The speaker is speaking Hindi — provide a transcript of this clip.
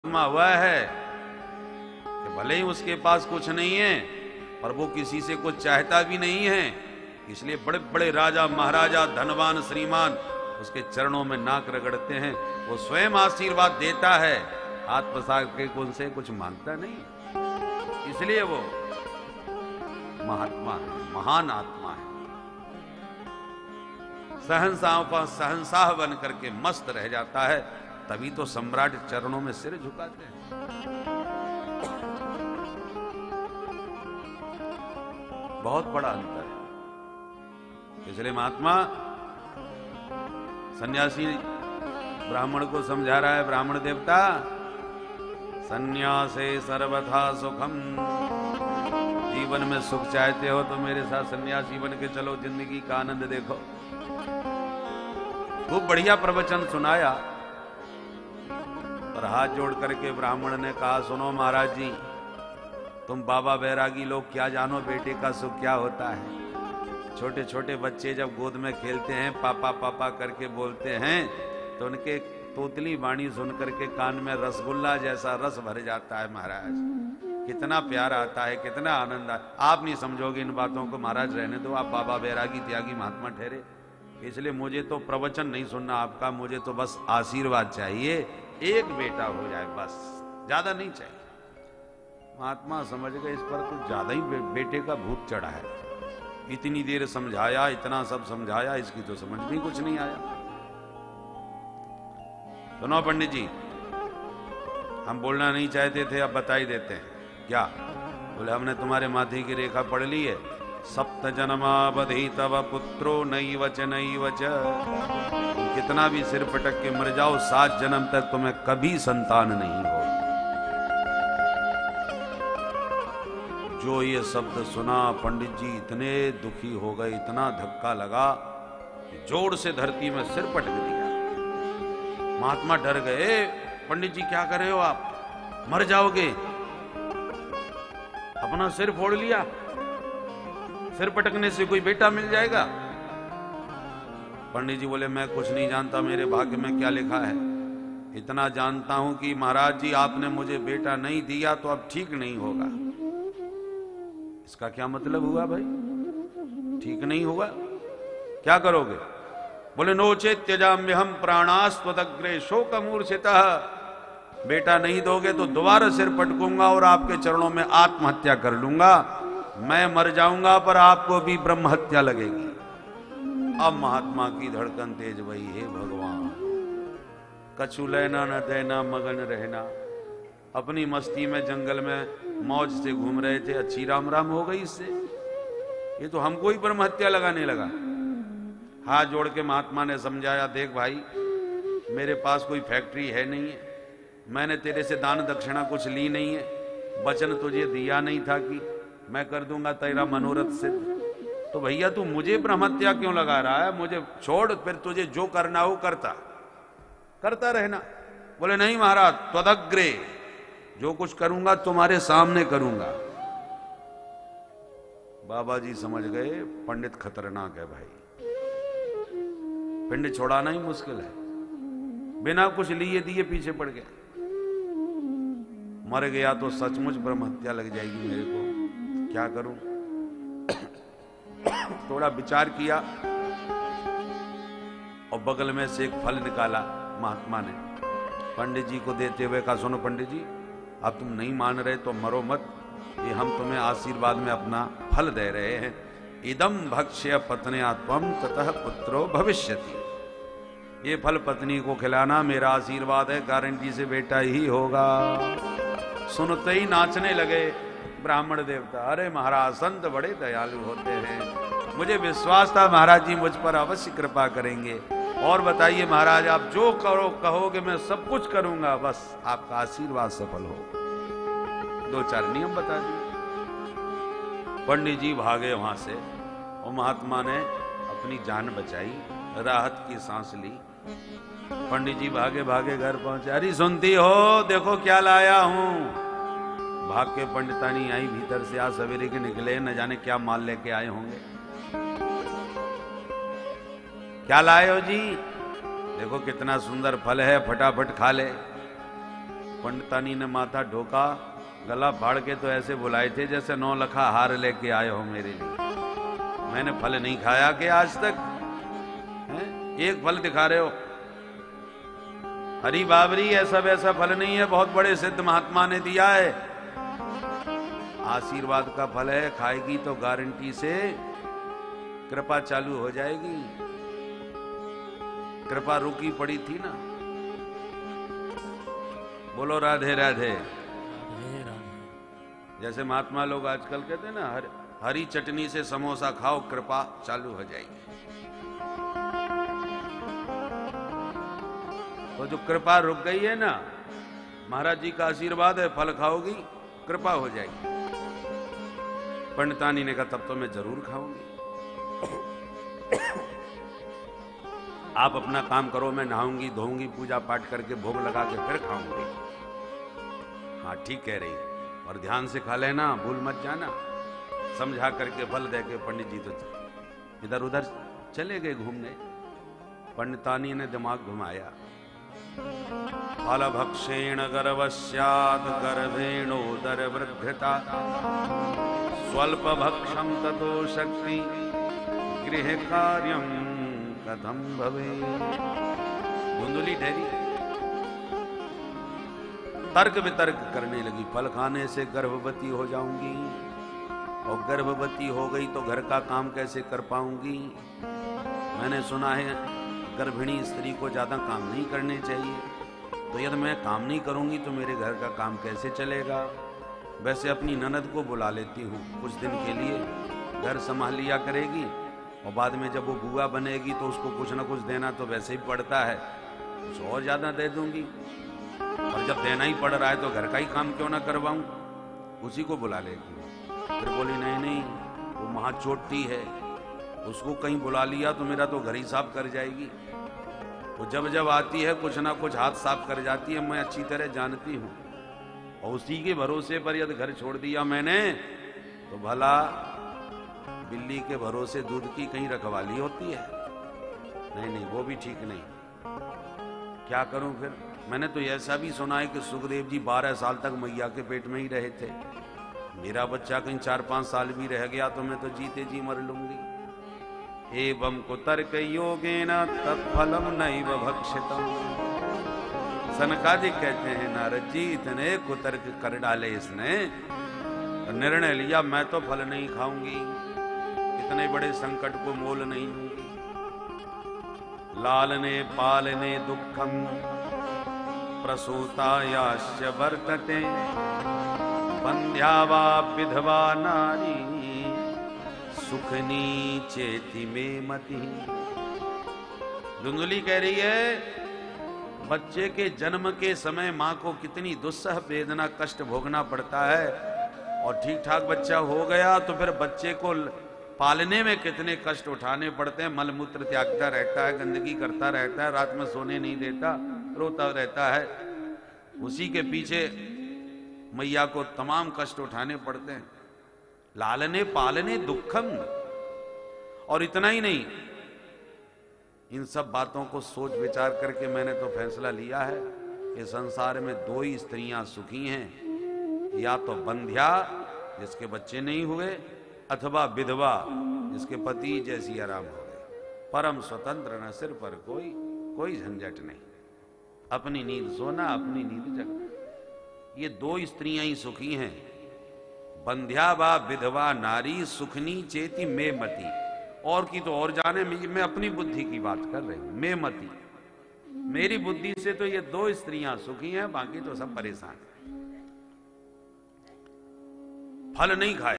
हुआ है कि भले ही उसके पास कुछ नहीं है पर वो किसी से कुछ चाहता भी नहीं है, इसलिए बड़े बड़े राजा महाराजा धनवान श्रीमान उसके चरणों में नाक रगड़ते हैं। वो स्वयं आशीर्वाद देता है, आत्मसात के गुण से कुछ मांगता नहीं, इसलिए वो महात्मा है, महान आत्मा है। सहनसाओं का सहनसाह बन करके मस्त रह जाता है, तभी तो सम्राट चरणों में सिर झुकाते हैं। बहुत बड़ा अंतर है। इसलिए महात्मा सन्यासी ब्राह्मण को समझा रहा है, ब्राह्मण देवता सन्यासे सर्वथा सुखम, जीवन में सुख चाहते हो तो मेरे साथ सन्यासी बन के चलो, जिंदगी का आनंद देखो। खूब बढ़िया प्रवचन सुनाया, पर हाथ जोड़ करके ब्राह्मण ने कहा, सुनो महाराज जी, तुम बाबा बैरागी लोग क्या जानो बेटे का सुख क्या होता है। छोटे छोटे बच्चे जब गोद में खेलते हैं, पापा पापा करके बोलते हैं, तो उनके तोतली वाणी सुन करके कान में रसगुल्ला जैसा रस भर जाता है महाराज। कितना प्यार आता है, कितना आनंद आता। आप नहीं समझोगे इन बातों को महाराज, रहने दो, आप बाबा बैरागी त्यागी महात्मा ठहरे। इसलिए मुझे तो प्रवचन नहीं सुनना आपका, मुझे तो बस आशीर्वाद चाहिए, एक बेटा हो जाए बस, ज्यादा नहीं चाहिए। महात्मा समझ गए इस पर कुछ ज्यादा ही बेटे का भूत चढ़ा है। इतनी देर समझाया, इतना सब समझाया, इसकी तो समझ में कुछ नहीं आया। सुनो पंडित जी, हम बोलना नहीं चाहते थे, अब बता ही देते हैं। क्या बोले? हमने तुम्हारे माथे की रेखा पढ़ ली है, सप्त जन्मावधि तव पुत्रो नैव च नैव च। कितना भी सिर पटक के मर जाओ, 7 जन्म तक तुम्हें कभी संतान नहीं हो। जो ये शब्द सुना पंडित जी इतने दुखी हो गए, इतना धक्का लगा, जोर से धरती में सिर पटक दिया। महात्मा डर गए। पंडित जी क्या कर रहे हो आप, मर जाओगे। अपना सिर फोड़ लिया, सिर पटकने से कोई बेटा मिल जाएगा। पंडित जी बोले, मैं कुछ नहीं जानता, मेरे भाग्य में क्या लिखा है। इतना जानता हूं कि महाराज जी आपने मुझे बेटा नहीं दिया तो अब ठीक नहीं होगा। इसका क्या मतलब हुआ भाई, ठीक नहीं होगा, क्या करोगे? बोले, नोचे त्यजाम्य हम प्राणास्त्वदग्रे शोक मूर्छितः। बेटा नहीं दोगे तो दोबारा सिर पटकूंगा और आपके चरणों में आत्महत्या कर लूंगा। मैं मर जाऊंगा पर आपको भी ब्रह्म हत्या लगेगी। अब महात्मा की धड़कन तेज भई, हे भगवान, कछु लेना न देना मगन रहना। अपनी मस्ती में जंगल में मौज से घूम रहे थे, अच्छी राम राम हो गई इससे। ये तो हमको ही ब्रह्म हत्या लगाने लगा। हाथ जोड़ के महात्मा ने समझाया, देख भाई, मेरे पास कोई फैक्ट्री है नहीं है, मैंने तेरे से दान दक्षिणा कुछ ली नहीं है, वचन तुझे दिया नहीं था कि मैं कर दूंगा तेरा मनोरथ सिद्ध। तो भैया तू मुझे ब्रह्म हत्या क्यों लगा रहा है? मुझे छोड़, फिर तुझे जो करना हो करता रहना। बोले, नहीं महाराज, त्वदग्रे, जो कुछ करूंगा तुम्हारे सामने करूंगा। बाबा जी समझ गए पंडित खतरनाक है भाई, पिंड छोड़ाना ही मुश्किल है। बिना कुछ लिए दिए पीछे पड़ गया। मर गया तो सचमुच ब्रह्म हत्या लग जाएगी मेरे को, क्या करूं? थोड़ा विचार किया और बगल में से एक फल निकाला महात्मा ने, पंडित जी को देते हुए कहा, सुनो पंडित जी, अब तुम नहीं मान रहे तो मरो मत, ये हम तुम्हें आशीर्वाद में अपना फल दे रहे हैं। इदम भक्ष्य पत्न्या त्वं ततः पुत्रो भविष्यति। ये फल पत्नी को खिलाना, मेरा आशीर्वाद है, गारंटी से बेटा ही होगा। सुनते ही नाचने लगे ब्राह्मण देवता। अरे महाराज, संत बड़े दयालु होते हैं, मुझे विश्वास था महाराज जी मुझ पर अवश्य कृपा करेंगे। और बताइए महाराज, आप जो करो कहोगे मैं सब कुछ करूंगा, बस आपका आशीर्वाद सफल हो। 2-4 नियम बता दिए। पंडित जी भागे वहां से और महात्मा ने अपनी जान बचाई, राहत की सांस ली। पंडित जी भागे भागे घर पहुंचे। अरे सुनती हो, देखो क्या लाया हूं। भाग के पंडितानी आई भीतर से, आज सवेरे के निकले, न जाने क्या माल लेके आए होंगे। क्या लाए हो जी? देखो कितना सुंदर फल है, फटाफट खा ले। पंडितानी ने माथा ढोका, गला फाड़ के तो ऐसे बुलाए थे जैसे 9 लखा हार लेके आए हो मेरे लिए। मैंने फल नहीं खाया कि आज तक है? एक फल दिखा रहे हो। हरी बाबरी ऐसा वैसा फल नहीं है, बहुत बड़े सिद्ध महात्मा ने दिया है। आशीर्वाद का फल है, खाएगी तो गारंटी से कृपा चालू हो जाएगी। कृपा रुकी पड़ी थी ना। बोलो राधे राधे। जैसे महात्मा लोग आजकल कहते हैं ना, हरी चटनी से समोसा खाओ, कृपा चालू हो जाएगी। तो जो कृपा रुक गई है ना, महाराज जी का आशीर्वाद है, फल खाओगी कृपा हो जाएगी। पंडितानी ने कहा तब तो मैं जरूर खाऊंगी। आप अपना काम करो, मैं नहाऊंगी धोऊंगी, पूजा पाठ करके भोग लगा के फिर खाऊंगी। हाँ ठीक कह रही, और ध्यान से खा लेना, भूल मत जाना। समझा करके फल दे के पंडित जी तो इधर उधर चले गए घूमने। पंडितानी ने दिमाग घुमाया। फल भक्षेण गर्भस्यात् गर्भेणोदर वृद्धता स्वल्प भक्षम ततो शक्ति गृह कार्यम कथम भवे। धुंधली ठहरी, तर्क वितर्क करने लगी। फल खाने से गर्भवती हो जाऊंगी, और गर्भवती हो गई तो घर का काम कैसे कर पाऊंगी। मैंने सुना है गर्भिणी स्त्री को ज्यादा काम नहीं करने चाहिए, तो यदि मैं काम नहीं करूंगी तो मेरे घर का काम कैसे चलेगा। वैसे अपनी ननद को बुला लेती हूँ, कुछ दिन के लिए घर संभाल लिया करेगी, और बाद में जब वो बुआ बनेगी तो उसको कुछ ना कुछ देना तो वैसे ही पड़ता है, कुछ और ज्यादा दे दूंगी। और जब देना ही पड़ रहा है तो घर का ही काम क्यों ना करवाऊं, उसी को बुला लेती हूँ। फिर बोली नहीं नहीं, वो महाचोटी है, उसको कहीं बुला लिया तो मेरा तो घर ही साफ कर जाएगी। वो जब जब आती है कुछ ना कुछ हाथ साफ कर जाती है, मैं अच्छी तरह जानती हूँ। और उसी के भरोसे पर यदि घर छोड़ दिया मैंने तो भला बिल्ली के भरोसे दूध की कहीं रखवाली होती है। नहीं नहीं, वो भी ठीक नहीं। क्या करूं फिर। मैंने तो ऐसा भी सुना है कि सुखदेव जी 12 साल तक मैया के पेट में ही रहे थे। मेरा बच्चा कहीं 4-5 साल भी रह गया तो मैं तो जीते जी मर लूंगी। एवं कुतर्क योगेन तत्फलम नैव भक्षितम। सनकादिक कहते हैं नारद जी इतने कुतर्क कर डाले इसने, निर्णय लिया मैं तो फल नहीं खाऊंगी, इतने बड़े संकट को मोल नहीं लूंगी। लालने पालने दुखम प्रसूतायाश्च वर्तते बंध्या वा विधवा नारी सुखनी चेति में मति। धुंधली कह रही है बच्चे के जन्म के समय मां को कितनी दुस्सह वेदना कष्ट भोगना पड़ता है, और ठीक ठाक बच्चा हो गया तो फिर बच्चे को पालने में कितने कष्ट उठाने पड़ते हैं। मलमूत्र त्यागता रहता है, गंदगी करता रहता है, रात में सोने नहीं देता, रोता रहता है। उसी के पीछे मैया को तमाम कष्ट उठाने पड़ते हैं। लालने पालने दुखम। और इतना ही नहीं, इन सब बातों को सोच विचार करके मैंने तो फैसला लिया है कि संसार में 2 ही स्त्रियां सुखी हैं, या तो बंध्या जिसके बच्चे नहीं हुए, अथवा विधवा जिसके पति जैसी आराम हो गए। परम स्वतंत्र, न सिर पर कोई झंझट नहीं, अपनी नींद सोना, अपनी नींद जगना। ये 2 स्त्रियां ही सुखी हैं। बंध्या वा विधवा नारी सुखनी चेति में मति। और की तो और जाने, मैं अपनी बुद्धि की बात कर रही हूं। में मति, मेरी बुद्धि से तो ये 2 स्त्रियां सुखी हैं, बाकी तो सब परेशान हैं। फल नहीं खाए।